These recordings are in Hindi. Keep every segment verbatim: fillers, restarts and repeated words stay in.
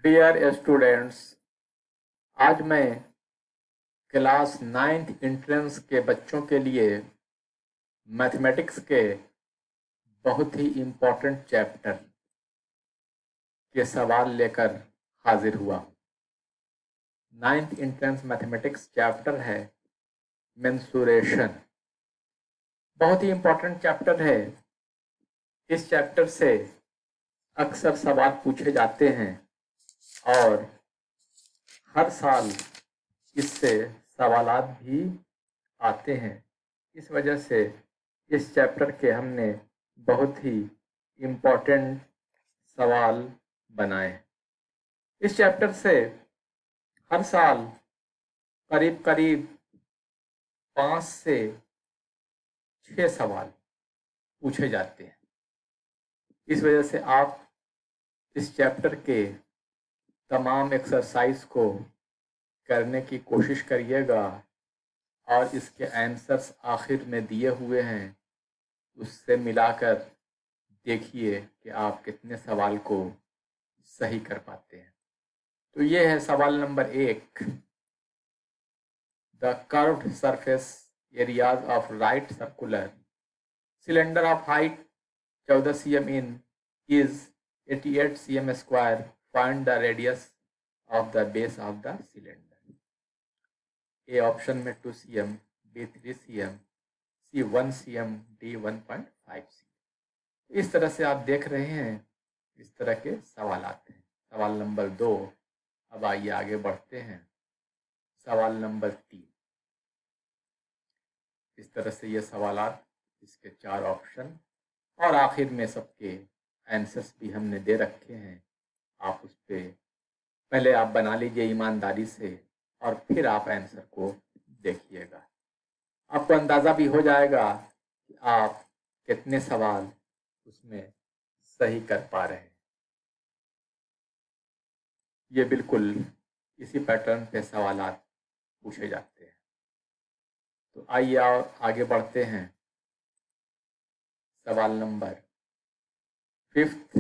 डियर स्टूडेंट्स, आज मैं क्लास नाइन्थ एंट्रेंस के बच्चों के लिए मैथमेटिक्स के बहुत ही इम्पोर्टेंट चैप्टर के सवाल लेकर हाजिर हुआ। नाइन्थ एंट्रेंस मैथमेटिक्स चैप्टर है मेंसुरेशन। बहुत ही इम्पोर्टेंट चैप्टर है। इस चैप्टर से अक्सर सवाल पूछे जाते हैं और हर साल इससे सवालात भी आते हैं। इस वजह से इस चैप्टर के हमने बहुत ही इम्पोर्टेंट सवाल बनाए। इस चैप्टर से हर साल करीब करीब पाँच से छः सवाल पूछे जाते हैं। इस वजह से आप इस चैप्टर के तमाम एक्सरसाइज को करने की कोशिश करिएगा और इसके आंसर्स आखिर में दिए हुए हैं, उससे मिलाकर देखिए कि आप कितने सवाल को सही कर पाते हैं। तो ये है सवाल नंबर एक। The curved surface areas of right circular cylinder of height चौदह सी एम इन इज अठासी C M square. Find the radius of the base of the cylinder. A option में two C M, B three C M, C one C M, D one point five C. इस तरह से आप देख रहे हैं, इस तरह के सवाल आते हैं। सवाल नंबर दो। अब आइए आगे बढ़ते हैं। सवाल नंबर तीन। इस तरह से ये सवालात, इसके चार ऑप्शन और आखिर में सबके आंसर्स भी हमने दे रखे हैं। आप उस पर पहले आप बना लीजिए ईमानदारी से और फिर आप आंसर को देखिएगा। आपको अंदाज़ा भी हो जाएगा कि आप कितने सवाल उसमें सही कर पा रहे हैं। ये बिल्कुल इसी पैटर्न पे सवालात पूछे जाते हैं। तो आइए और आगे बढ़ते हैं। सवाल number fifth.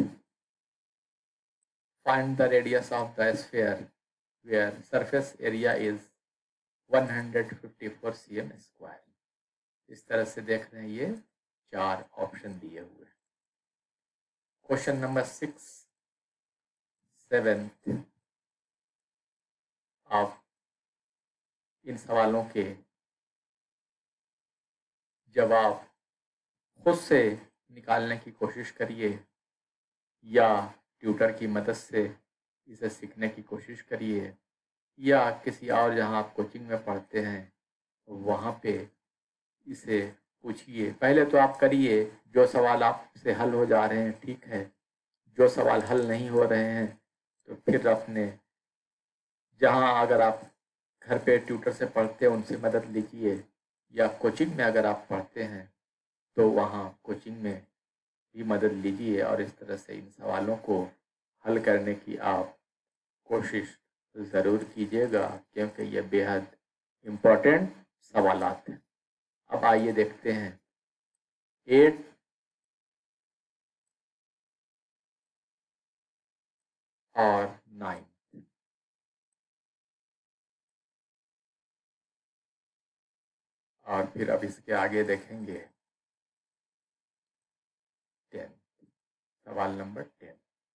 Find the radius of the sphere where surface area is one hundred fifty four C M square. इस तरह से देख रहे हैं, ये चार ऑप्शन दिए हुए हैं। Question number six, seventh. आप इन सवालों के जवाब खुद से निकालने की कोशिश करिए या ट्यूटर की मदद से इसे सीखने की कोशिश करिए या किसी और जहां आप कोचिंग में पढ़ते हैं वहां पे इसे पूछिए। पहले तो आप करिए, जो सवाल आपसे हल हो जा रहे हैं ठीक है, जो सवाल हल नहीं हो रहे हैं तो फिर अपने जहां अगर आप घर पे ट्यूटर से पढ़ते हैं उनसे मदद लीजिए या कोचिंग में अगर आप पढ़ते हैं तो वहाँ कोचिंग में भी मदद लीजिए और इस तरह से इन सवालों को हल करने की आप कोशिश ज़रूर कीजिएगा, क्योंकि ये बेहद इम्पोर्टेंट सवालात हैं। अब आइए देखते हैं एट और नाइन। और फिर अब इसके आगे देखेंगे टेन। सवाल नंबर टेन।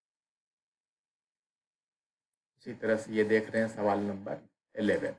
इसी तरह से ये देख रहे हैं सवाल नंबर इलेवन।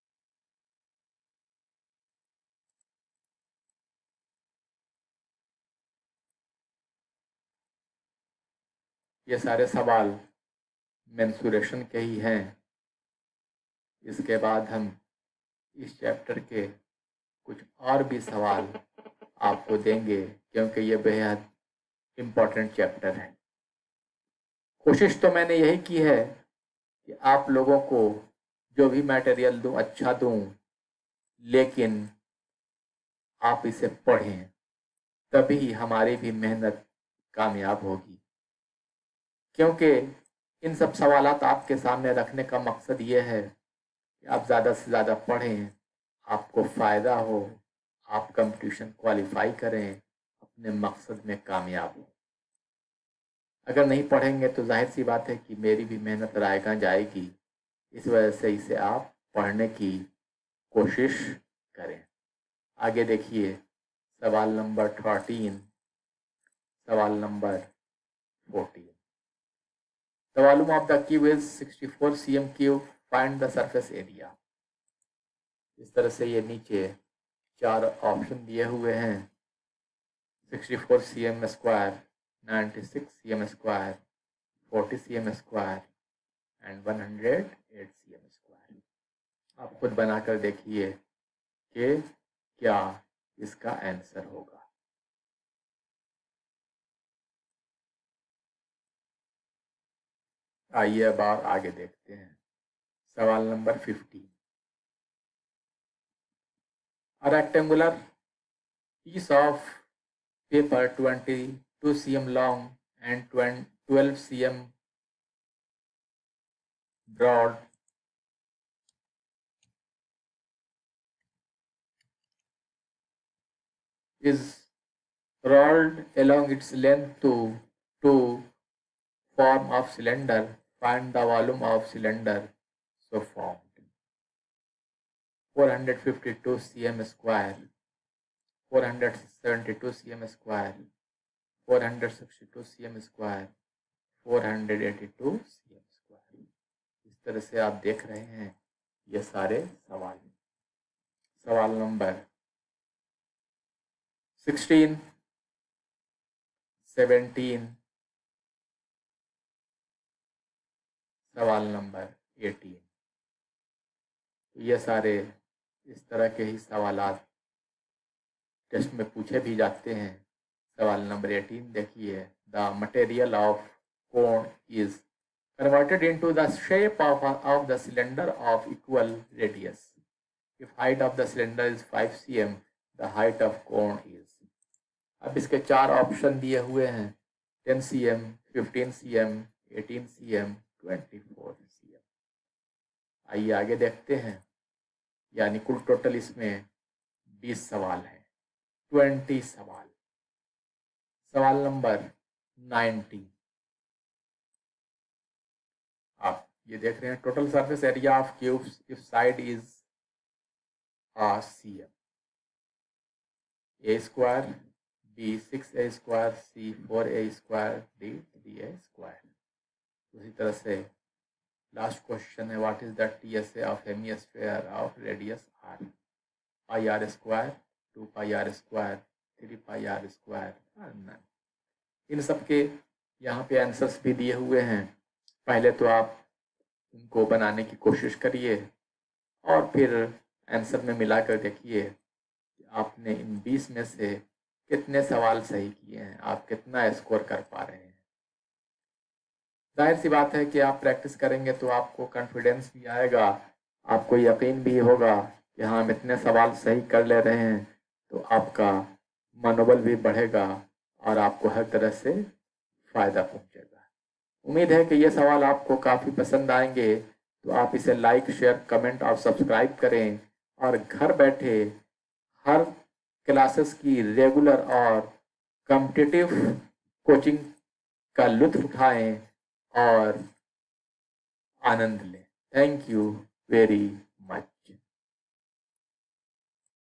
ये सारे सवाल मेंसुरेशन के ही हैं। इसके बाद हम इस चैप्टर के कुछ और भी सवाल आपको देंगे, क्योंकि ये बेहद इम्पोर्टेंट चैप्टर है। कोशिश तो मैंने यही की है कि आप लोगों को जो भी मटेरियल दूं अच्छा दूं, लेकिन आप इसे पढ़ें, तभी हमारी भी मेहनत कामयाब होगी। क्योंकि इन सब सवालात आपके सामने रखने का मकसद ये है कि आप ज़्यादा से ज़्यादा पढ़ें, आपको फ़ायदा हो, आप कंपटीशन क्वालिफाई करें, अपने मकसद में कामयाब हो। अगर नहीं पढ़ेंगे तो जाहिर सी बात है कि मेरी भी मेहनत रायगा जाएगी। इस वजह से इसे आप पढ़ने की कोशिश करें। आगे देखिए सवाल नंबर थर्टीन, सवाल number fourteen. The volume of the cube is sixty four C M cube, find the surface area. इस तरह से ये नीचे चार ऑप्शन दिए हुए हैं, sixty four C M square, ninety six C M square, forty C M square and one hundred eight C M square. आप खुद बनाकर देखिए कि क्या इसका आंसर होगा। आइए अब आगे देखते हैं सवाल number fifty. A rectangular piece of paper twenty-two centimeters long and twelve centimeters broad is rolled along its length to to form of cylinder. Find the volume of cylinder so formed. four hundred fifty-two centimeters square, four hundred seventy-two centimeters square, four hundred sixty-two centimeters square, four hundred eighty-two centimeters square। इस तरह से आप देख रहे हैं ये सारे सवाल। सवाल नंबर सिक्सटीन, सेवेंटीन, सवाल नंबर एटीन। ये सारे इस तरह के ही सवालात टेस्ट में पूछे भी जाते हैं। सवाल नंबर एटीन देखिए, the material of cone is converted into the shape of, of the cylinder of equal radius. If height of the cylinder is five centimeters, the height of cone is। अब इसके चार ऑप्शन दिए हुए हैं, ten C M, fifteen C M, eighteen C M, twenty four C M. आइए आगे देखते हैं, यानी कुल टोटल इसमें बीस सवाल हैं, ट्वेंटी सवाल। सवाल नंबर नाइनटी। आप ये देख रहे हैं, total surface area of cubes if side is a C M, A square, B six A square, C four A square, D three A square. उसी तरह से last question is, what is the T S A of hemisphere of radius R. Pi R square, two pi R square, three pi R square, none. इन सब के यहाँ पे आंसर्स भी दिए हुए हैं। पहले तो आप इनको बनाने की कोशिश करिए और फिर आंसर में मिलाकर देखिए कि आपने इन बीस में से कितने सवाल सही किए हैं, आप कितना स्कोर कर पा रहे हैं। जाहिर सी बात है कि आप प्रैक्टिस करेंगे तो आपको कॉन्फिडेंस भी आएगा, आपको यकीन भी होगा कि हाँ हम इतने सवाल सही कर ले रहे हैं, तो आपका मनोबल भी बढ़ेगा और आपको हर तरह से फ़ायदा पहुंचेगा। उम्मीद है कि ये सवाल आपको काफ़ी पसंद आएंगे, तो आप इसे लाइक, शेयर, कमेंट और सब्सक्राइब करें और घर बैठे हर क्लासेस की रेगुलर और कॉम्पिटिटिव कोचिंग का लुत्फ उठाएं और आनंद लें। Thank you very